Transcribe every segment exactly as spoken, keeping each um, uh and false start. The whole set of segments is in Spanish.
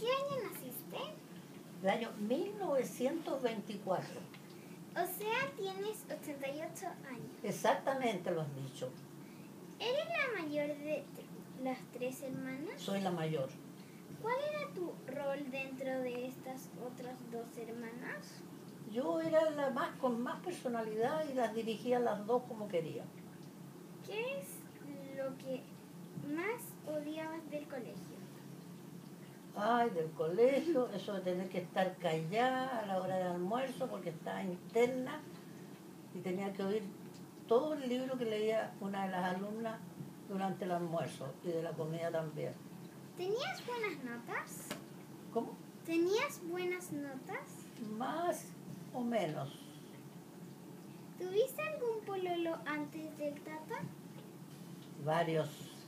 qué año naciste? El año mil novecientos veinticuatro. O sea, tienes ochenta y ocho años. Exactamente lo has dicho. ¿Eres la mayor de las tres hermanas? Soy la mayor. ¿Cuál era tu rol dentro de estas otras dos hermanas? Yo era la más con más personalidad y las dirigía a las dos como quería. ¿Qué es lo que más odiabas del colegio? Ay, del colegio, eso de tener que estar callada a la hora del almuerzo porque estaba interna y tenía que oír todo el libro que leía una de las alumnas durante el almuerzo y de la comida también. ¿Tenías buenas notas? ¿Cómo? ¿Tenías buenas notas? Más o menos. ¿Tuviste algún pololo antes del Tata? Varios.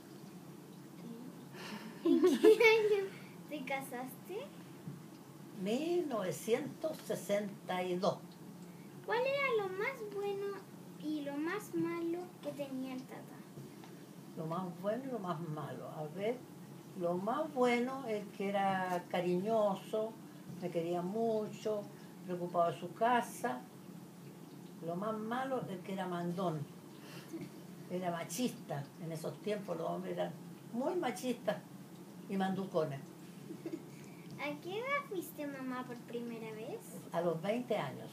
¿En qué año te casaste? mil novecientos sesenta y dos. ¿Cuál era lo más bueno y lo más malo que tenía el Tata? Lo más bueno y lo más malo. A ver, lo más bueno es que era cariñoso, me quería mucho, preocupado de su casa. Lo más malo es que era mandón, era machista. En esos tiempos los hombres eran muy machistas y manducones. ¿A qué edad fuiste mamá por primera vez? A los veinte años.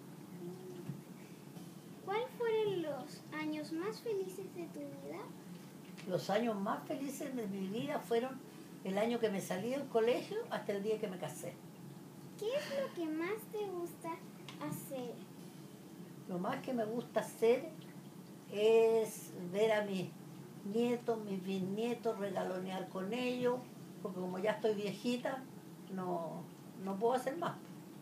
¿Cuáles fueron los años más felices de tu vida? Los años más felices de mi vida fueron el año que me salí del colegio hasta el día que me casé. ¿Qué es lo que más te gusta hacer? Lo más que me gusta hacer es ver a mis nietos, mis bisnietos, regalonear con ellos, porque como ya estoy viejita, no, no puedo hacer más.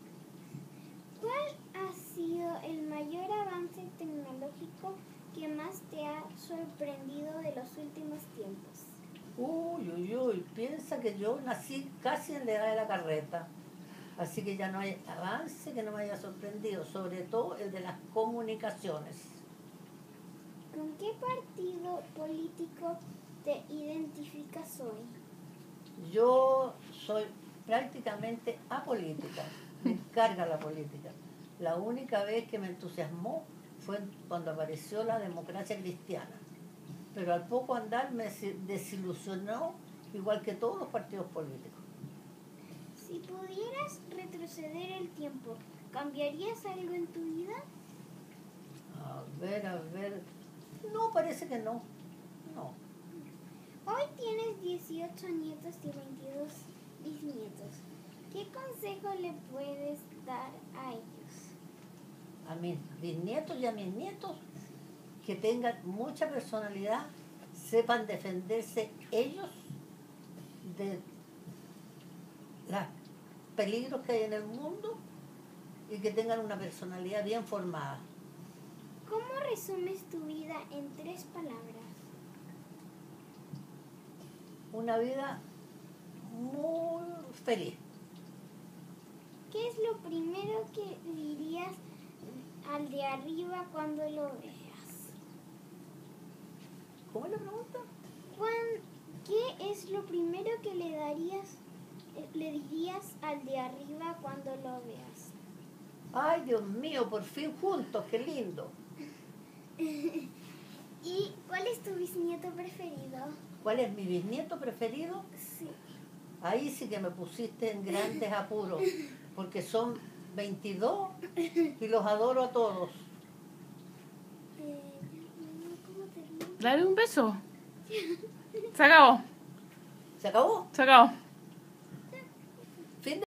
¿Cuál ha sido el mayor avance tecnológico que más te ha sorprendido de los últimos tiempos? Uy, uy, uy, piensa que yo nací casi en la edad de la carreta, así que ya no hay avance que no me haya sorprendido, sobre todo el de las comunicaciones. ¿Con qué partido político te identificas hoy? Yo soy prácticamente apolítica, me encarga la política. La única vez que me entusiasmó fue cuando apareció la democracia cristiana, pero al poco andar me desilusionó igual que todos los partidos políticos. Si pudieras retroceder el tiempo, ¿cambiarías algo en tu vida? A ver, a ver, no, parece que no, no. Hoy tienes dieciocho nietos y veintidós bisnietos. ¿Qué consejo le puedes dar a ellos? A mis bisnietos y a mis nietos, que tengan mucha personalidad, sepan defenderse ellos de los peligros que hay en el mundo y que tengan una personalidad bien formada. ¿Cómo resumes tu vida en tres palabras? Una vida muy feliz. ¿Qué es lo primero que dirías al de arriba cuando lo veas? ¿Cómo es la pregunta? ¿Qué es lo primero que le darías, le dirías al de arriba cuando lo veas? Ay, Dios mío, por fin juntos, qué lindo. ¿Y cuál es tu bisnieto preferido? ¿Cuál es mi bisnieto preferido? Sí. Ahí sí que me pusiste en grandes apuros, porque son veintidós y los adoro a todos. Eh, ¿Cómo te digo? Dale un beso. Se acabó. ¿Se acabó? Se acabó.